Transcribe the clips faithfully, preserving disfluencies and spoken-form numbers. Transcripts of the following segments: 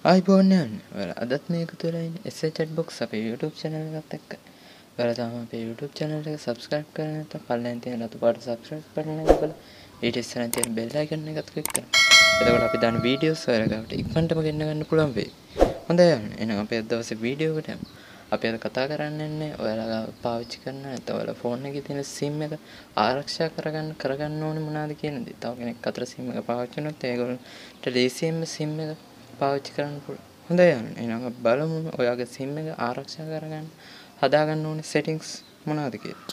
ආයිබෝන් යන්නේ. ඔයාලා අදත් මේක තුළ ඉන්නේ එස් ඒ chat box අපේ YouTube channel එකත් එක්ක. ඔයාලා තාම අපේ YouTube channel එක subscribe කරලා නැත්නම් පල්ලෙන් තියෙන රතු පාට subscribe button එක බලලා ඊට ඉස්සරහින් තියෙන bell icon එකත් click කරන්න. එතකොට අපි දාන videos ඔයාලා ගාවට ඉක්මනටම ගෙන්න ගන්න පුළුවන් වෙයි. හොඳයි යන්නේ. එහෙනම් අපි අද දවසේ වීඩියෝ එකට යමු. අපි අද කතා කරන්නේ ඔයාලා පාවිච්චි කරන නැත්නම් ඔයාලා ෆෝන් එකේ තියෙන SIM එක ආරක්ෂා කරගන්න කරගන්න ඕනේ මොනවද කියන දේ. තව කෙනෙක් අතර SIM එක පාවිච්චි කරනොත් ඒගොල්ලන්ට ලේසියෙන්ම SIM එක පාවිච්චි කරන්න පුළුවන්. හොඳයි යන්නේ. එහෙනම් අපි බලමු ඔයාගේ SIM එක ආරක්ෂා කරගන්න හදාගන්න ඕනේ settings මොනවද කියලා.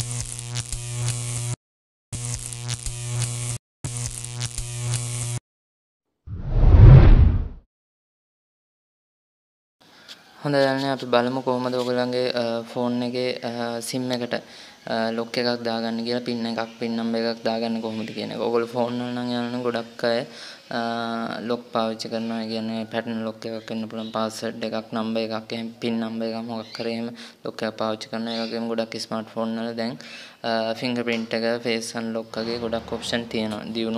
හොඳයි යන්නේ අපි බලමු කොහොමද ඔයගොල්ලන්ගේ ෆෝන් එකේ SIM එකට ලොක් එකක් දාගන්න කියලා පින් එකක් පින් නම්බර් එකක් දාගන්න කොහොමද කියන එක. ඔයගොල්ලෝ ෆෝන් වල නම් යන ගොඩක් අය ලොක් පාවිච්චි කරනවා. ඒ කියන්නේ පැටර්න් ලොක් එකක් වෙන්න පුළුවන්, පාස්වර්ඩ් එකක්, නම්බර් එකක්, එහෙම පින් නම්බර් එකක් මොකක් කරේ එහෙම ලොක් එකක් පාවිච්චි කරනවා. ඒ වගේම ගොඩක් ස්මාර්ට් ෆෝන් වල දැන් ෆින්ගර්ප්‍රින්ට් එක, ෆේස් අන්ලොක් වගේ ගොඩක් ඔප්ෂන් තියෙනවා. දියුණු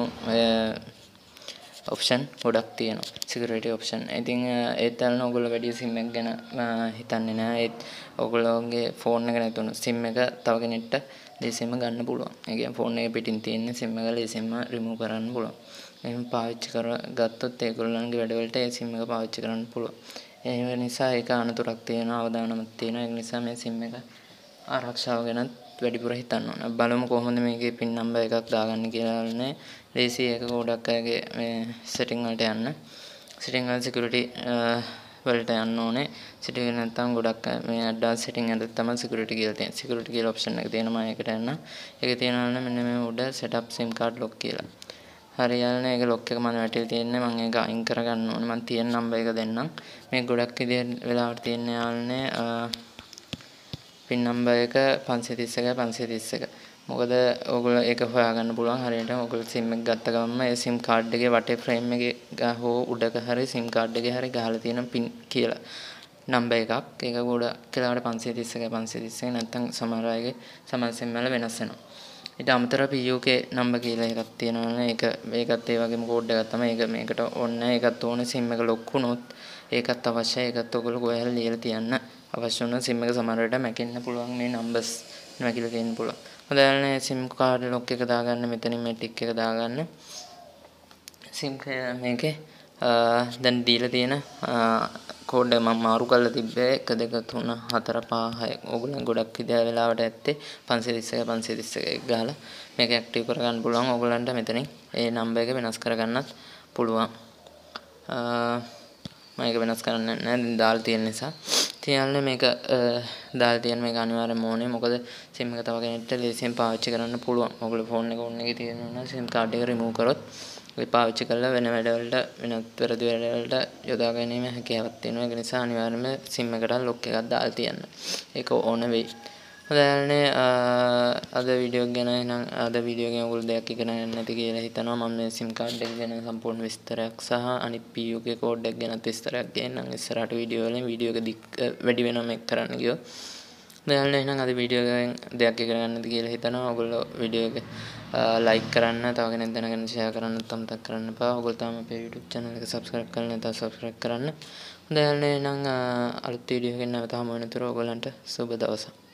ඔප්ෂන් ගොඩක් තියෙනවා. Security option. ඉතින් ඒත් අල්න ඔයගොල්ලෝ වැඩි SIM එක ගැන හිතන්නේ නැහැ. ඒත් ඔයගොල්ලෝගේ ෆෝන් එක නැතුණු SIM එක තව කෙනෙක්ට ලේසියෙන්ම ගන්න පුළුවන්. ඒ කියන්නේ ෆෝන් එක පිටින් තියෙන SIM එක ලේසියෙන්ම රිමූව් කරන්න පුළුවන්. එහෙනම් පාවිච්චි කරගත්තොත් ඒගොල්ලන්ගේ වැඩවලට ඒ SIM එක පාවිච්චි කරන්න පුළුවන්. ඒ නිසා ඒක අනතුරක් තියෙනවා, අවදානමක් තියෙනවා. ඒ නිසා මේ SIM එක ආරක්ෂාව ගැන වැඩිපුර හිතන්න ඕන. බලමු කොහොමද මේකේ පින් නම්බර් එකක් දාගන්න කියලා නේ. ලේසි එක ගොඩක් අයගේ මේ setting වලට යන්න. setting වල security වලට යන්න ඕනේ. setting එක නැත්නම් ගොඩක් අය මේ advanced setting එකේ තමයි security කියලා තියෙන්නේ. security කියලා option එක තියෙනවා. ඒකට යන්න. ඒකේ තියෙනවා නම් මෙන්න මේ උඩ setup sim card lock කියලා. හරි යන්නේ ඒක lock එක මම වැටිලා තියෙන්නේ. මම ඒක අයින් කරගන්න ඕනේ. මම තියෙන නම්බර් එක දෙන්නම්. මේ ගොඩක් විදිහට වෙලාවට තියෙන්නේ යාළුවනේ පින් නම්බර් එක පන්සිය තිස් එකයි පන්සිය තිස් එක. මොකද ඔයගොල්ලෝ ඒක හොයාගන්න පුළුවන් හරියට ඔයගොල්ලෝ SIM එක ගත්ත ගමන්ම ඒ SIM card එකේ වටේ frame එකේ හෝ උඩක හරි SIM card එකේ හරි ගහලා තියෙන පින් කියලා නම්බර් එකක්. ඒක ගොඩ කියලාට පන්සිය තිස් එකයි පන්සිය තිස් එක නැත්නම් සමහර අයගේ සමහර SIM වල වෙනස් වෙනවා. ඊට අමතරව P U K නම්බර් කියලා එකක් තියෙනවනේ. ඒක මේකත් ඒ වගේම කෝඩ් එකක් තමයි. ඒක මේකට ඕනේ නැහැ. ඒකත් ඕනේ SIM එක ලොක් වුණොත් ඒකත් අවශ්‍යයි. ඒකත් ඔයගොල්ලෝ කොහේ හරි ලියලා තියන්න. අවශ්‍ය වුණොත් SIM එක සමහර වෙලට මැකෙන්න පුළුවන්. මේ නම්බර්ස් මැකිලා තියෙන්න පුළුවන්. හොඳයි SIM card lock එක දාගන්න. මෙතනින් මේ ටික් එක දාගන්න. SIM මේකේ දැන් දීලා තියෙන කෝඩ් එක මම මාරු කරලා තිබ්බේ එක දෙක තුන හතර පහ හය. ඕගොල්ලන් ගොඩක් විදිහ වෙලාවට ඇත්තේ පන්සිය තිස් එක පන්සිය තිස් එක ගහලා මේක ඇක්ටිව් කරගන්න පුළුවන්. ඕගොල්ලන්ට මෙතනින් ඒ නම්බර් එක වෙනස් කරගන්නත් පුළුවන්. මම ඒක වෙනස් කරන්නේ නැහැ. දැන් දාලා තියෙන නිසා. තියන්නේ මේක දාලා තියෙන මේක අනිවාර්යයෙන්ම ඕනේ. මොකද SIM එක තව කෙනෙක්ට ලේසියෙන් පාවිච්චි කරන්න පුළුවන්. ඔයගොල්ලෝ ෆෝන් එක ඔන් එකේ තියෙනවා SIM card එක remove කරොත් ඒ පාවිච්චි කරලා වෙන වැඩවලට වෙනත් පෙරදි වැඩවලට යොදා ගැනීම හැකියාවක් තියෙනවා. ඒක නිසා අනිවාර්යයෙන්ම SIM එකට lock එකක් දාලා තියන්න. ඒක ඕන වෙයි. හොඳයි අද වීඩියෝ ගැන නම් අද වීඩියෝ එකෙන් ඔයගොල්ලෝ දෙයක් ඉගෙන ගන්න නැති කියලා හිතනවා. මම මේ SIM card එක ගැන සම්පූර්ණ විස්තරයක් සහ අනිත් P U K කෝඩ් එක ගැන විස්තරයක් ගේන්නම්. ඉස්සරහට වීඩියෝ වලින් වීඩියෝ එක දික් වැඩි වෙනවා මේක කරන්න ගියොත්. දැන් එහෙනම් අද වීඩියෝ එකෙන් දෙයක් ඉගෙන ගන්න නැති කියලා හිතනවා. ඔයගොල්ලෝ වීඩියෝ එක ලයික් කරන්න, තව කෙනෙක් දැනගෙන ෂෙයා කරන්න අමතක කරන්න එපා. ඔයගොල්ලෝ තාම අපේ YouTube channel එක subscribe කරලා නැත්නම් subscribe කරන්න. දැන් එහෙනම් අලුත් වීඩියෝ එකකින් නැවත හමු වෙනතුරු ඔයගොල්ලන්ට සුබ දවසක්.